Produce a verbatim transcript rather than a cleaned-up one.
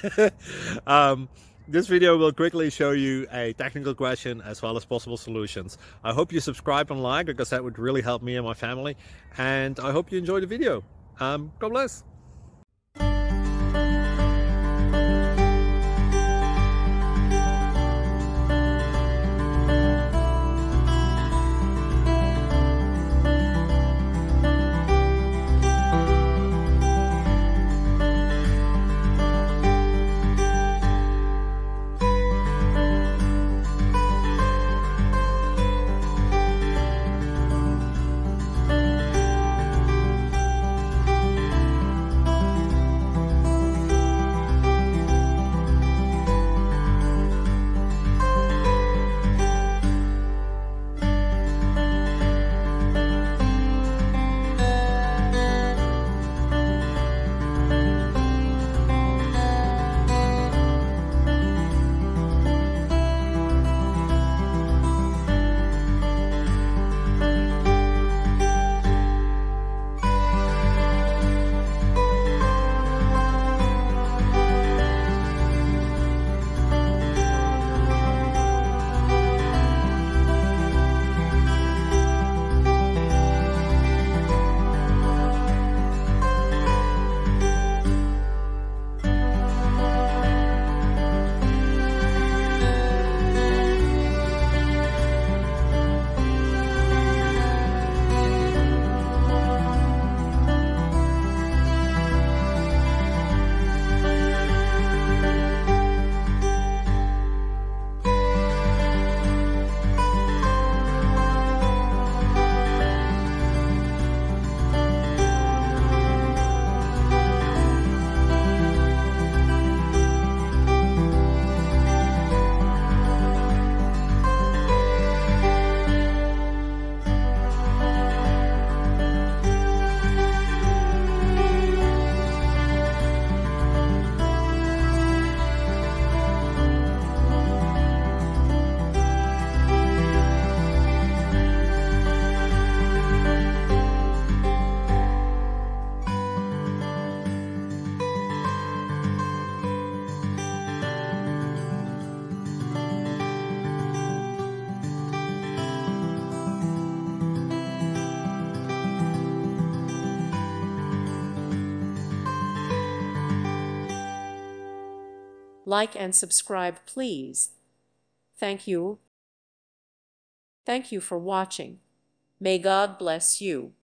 um, this video will quickly show you a technical question as well as possible solutions. I hope you subscribe and like, because that would really help me and my family. And I hope you enjoy the video. Um, God bless. Like and subscribe, please. Thank you. Thank you for watching. May God bless you.